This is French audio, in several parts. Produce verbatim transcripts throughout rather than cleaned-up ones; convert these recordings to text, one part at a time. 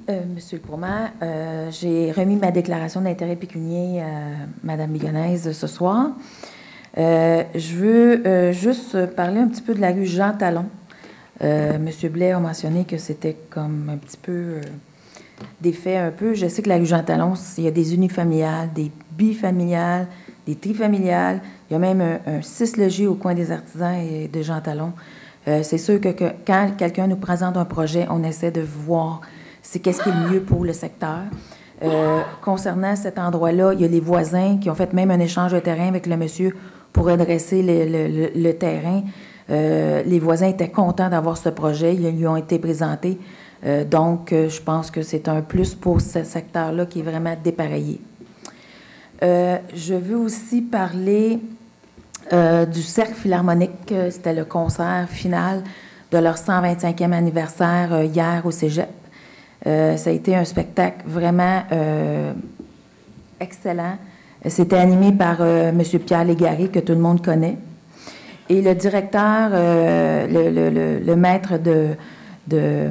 Euh, Monsieur le Proman, euh, j'ai remis ma déclaration d'intérêt pécunier à Mme Ligonnès ce soir. Euh, je veux euh, juste parler un petit peu de la rue Jean Talon. Euh, Monsieur Blais a mentionné que c'était comme un petit peu euh, défait un peu. Je sais que la rue Jean Talon, il y a des unifamiliales, des bifamiliales, des trifamiliales. Il y a même un, un six logis au coin des Artisans et de Jean Talon. Euh, c'est sûr que, que quand quelqu'un nous présente un projet, on essaie de voir c'est qu'est-ce qui est le mieux pour le secteur. Euh, concernant cet endroit-là, il y a les voisins qui ont fait même un échange de terrain avec le monsieur pour redresser le, le, le, le terrain. Euh, les voisins étaient contents d'avoir ce projet. Ils lui ont été présentés. Euh, donc, euh, je pense que c'est un plus pour ce secteur-là qui est vraiment dépareillé. Euh, je veux aussi parler euh, du Cercle Philharmonique. C'était le concert final de leur cent vingt-cinquième anniversaire euh, hier au Cégep. Euh, ça a été un spectacle vraiment euh, excellent. C'était animé par euh, M. Pierre Légaré, que tout le monde connaît. Et le directeur, euh, le, le, le, le maître de... de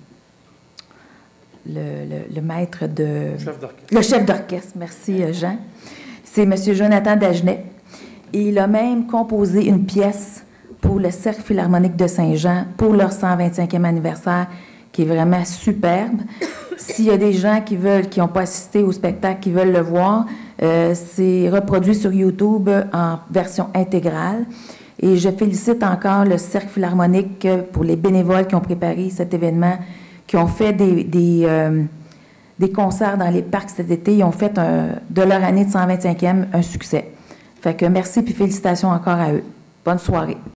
le, le, le maître de... Chef d'orchestre. Le chef d'orchestre, merci Jean. C'est M. Jonathan Dagenet. Et il a même composé une pièce pour le Cercle Philharmonique de Saint-Jean pour leur cent vingt-cinquième anniversaire, qui est vraiment superbe. S'il y a des gens qui veulent, qui n'ont pas assisté au spectacle, qui veulent le voir, euh, c'est reproduit sur YouTube en version intégrale. Et je félicite encore le Cercle Philharmonique pour les bénévoles qui ont préparé cet événement, qui ont fait des, des, euh, des concerts dans les parcs cet été. Ils ont fait un, de leur année de cent vingt-cinquième un succès. Fait que merci et félicitations encore à eux. Bonne soirée.